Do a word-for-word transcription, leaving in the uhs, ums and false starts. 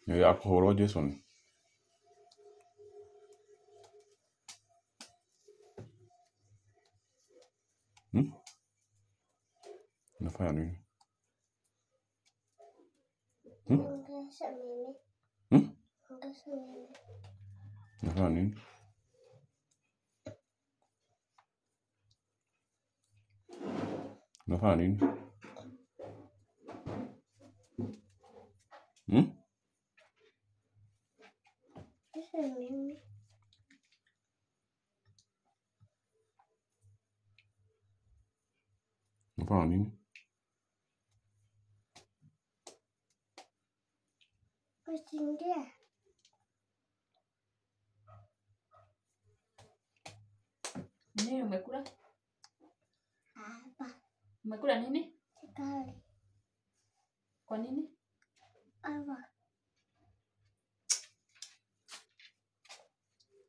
Ya kuhoro Jason. Hmm? Nafanya nini? Hmm? Hmm? Nafanya nini? Nafanya nini? Hmm? Nafanya nini? Kusindia. Nini umekula? Hapa. Umekula nini? Sukari. Kwa nini? Hapa.